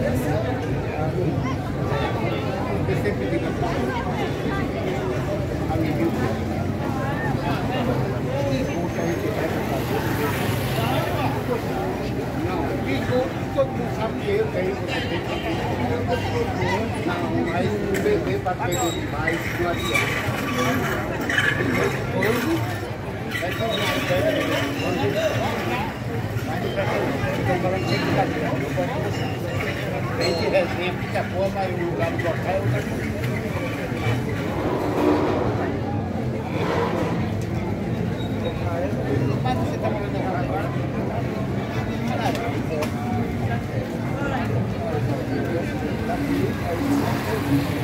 Eu sempre digo a minha vida. Não, todo mundo sabe que eu tenho, você tem que ter. Não, mas o bebê para beber demais não adianta. Hoje, é que não bebe, mas não estou falando de brincadeira, eu gosto de você. Vem de resenha, fica boa, mas o lugar do local é outra coisa. Mas você está morando agora? Caralho.